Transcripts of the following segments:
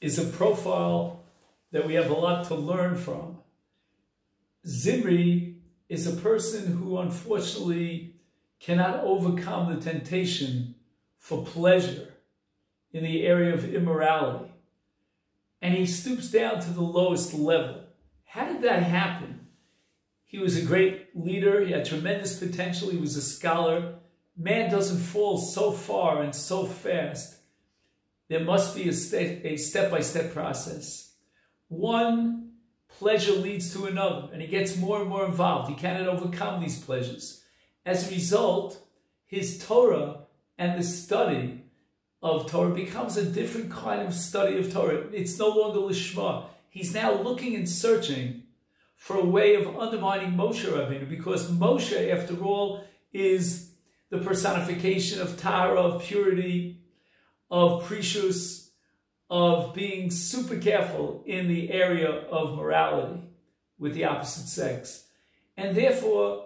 is a profile that we have a lot to learn from. Zimri is a person who unfortunately cannot overcome the temptation for pleasure in the area of immorality. And he stoops down to the lowest level. How did that happen? He was a great leader. He had tremendous potential. He was a scholar. Man doesn't fall so far and so fast. There must be a step-by-step process. One pleasure leads to another, and he gets more and more involved. He cannot overcome these pleasures. As a result, his Torah and the study of Torah becomes a different kind of study of Torah. It's no longer Lishma. He's now looking and searching for a way of undermining Moshe Rabbeinu, because Moshe, after all, is the personification of Tahara, of purity, of Precious, of being super careful in the area of morality with the opposite sex. And therefore,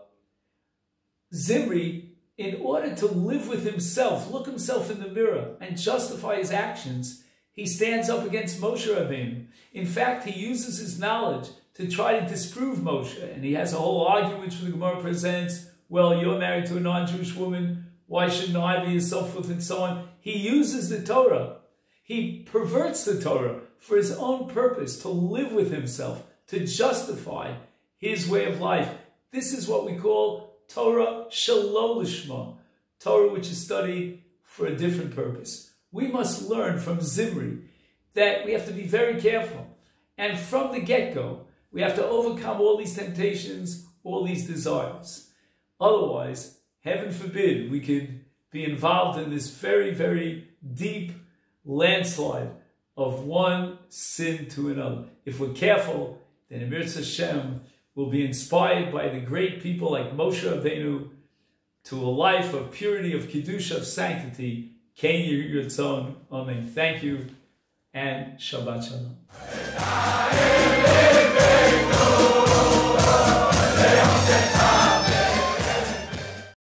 Zimri, in order to live with himself, look himself in the mirror, and justify his actions, he stands up against Moshe Rabbeinu. In fact, he uses his knowledge to try to disprove Moshe. And he has a whole argument which the Gemara presents. Well, you're married to a non-Jewish woman. Why shouldn't I be, and so forth and so on. He uses the Torah. He perverts the Torah for his own purpose, to live with himself, to justify his way of life. This is what we call Torah Shelo Lishma, Torah which is studied for a different purpose. We must learn from Zimri that we have to be very careful. And from the get-go, we have to overcome all these temptations, all these desires. Otherwise, heaven forbid, we could be involved in this very, very deep landslide of one sin to another. If we're careful, then Emir Hashem will be inspired by the great people like Moshe Rabbeinu to a life of purity, of Kedusha, of sanctity. Ken Yirtzon. Amen. Thank you, and Shabbat Shalom.